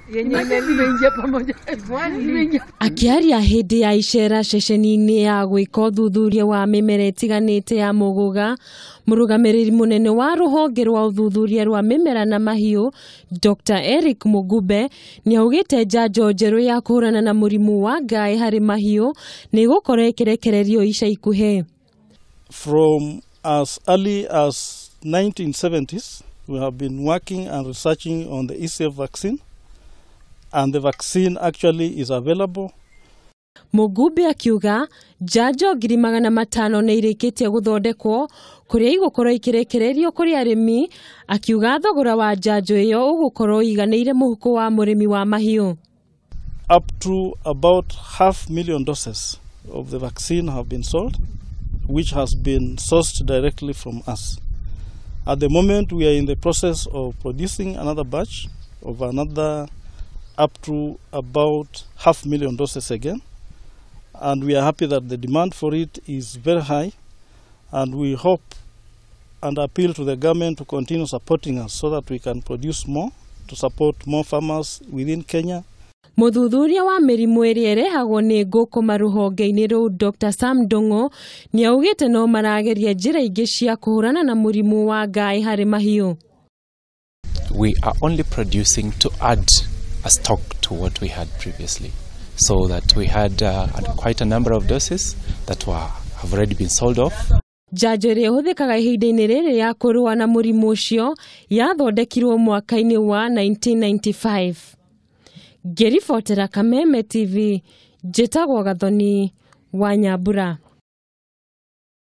Akiaria hindi ya icera ceceni-inĩ ya gwĩka ũthuthuria wa mĩmera ĩtiganĩte ya mũgũga, mũrũgamĩrĩri mũnene wa rũhonge rwa ũthuthuria rwa mĩmera na mahiũ Dr. Eric Mugube nĩaugĩte njanjo njerũ ya kũhũrana na mũrimũ wa ngaĩ harĩ mahiũ nĩ gũkorwo ĩkĩrekererio ica ikuhĩ. From as early as 1970s, we have been working and researching on the ECF vaccine, and the vaccine actually is available. Mugube akiuga njanjo 500 nĩ irĩkĩtie gũthondekwo kũrĩa igũkorwo ikirekererio kũrĩ arĩmi, akiuga thogora wa njanjo ĩyo ũgũkorwo iganĩire mũhuko wa mũrĩmi wa mahiũ. Up to about 500,000 doses of the vaccine have been sold, which has been sourced directly from us. At the moment, we are in the process of producing another batch of another up to about 500,000 doses again. And we are happy that the demand for it is very high. And we hope and appeal to the government to continue supporting us so that we can produce more, to support more farmers within Kenya. Mũthuthuria wa mĩrimũ ĩrĩa ĩrehagwo nĩ ngũkũma rũhonge-inĩ rũu Dr. Sam Ndung'u nĩaugĩte no marageria njĩra ingĩ cia kũhũrana na mũrimũ wa ngaĩ harĩ mahiũ. We are only producing to add a stock to what we had previously, so that we had quite a number of doses that have already been sold off. Njanjo ĩrĩa ĩhũthĩkaga ihinda-inĩ rĩrĩ ya kũrũa na mũrimũ ũcio yathondekirwo mwaka-inĩ wa 1995. Ngĩribotera Kameme TV, njĩtagwo Gathoni wa Nyambura.